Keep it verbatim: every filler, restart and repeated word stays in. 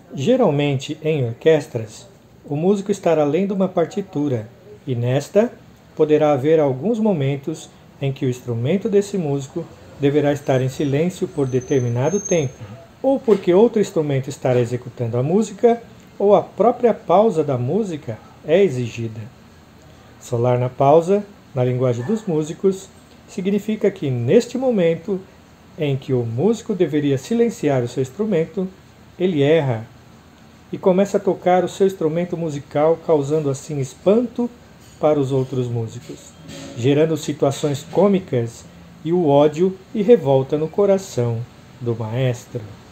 Geralmente, em orquestras, o músico estará lendo uma partitura, e nesta poderá haver alguns momentos em que o instrumento desse músico deverá estar em silêncio por determinado tempo, ou porque outro instrumento estará executando a música, ou a própria pausa da música é exigida. Solar na pausa, na linguagem dos músicos, significa que neste momento em que o músico deveria silenciar o seu instrumento, ele erra e começa a tocar o seu instrumento musical, causando assim espanto para os outros músicos, gerando situações cômicas e o ódio e revolta no coração do maestro.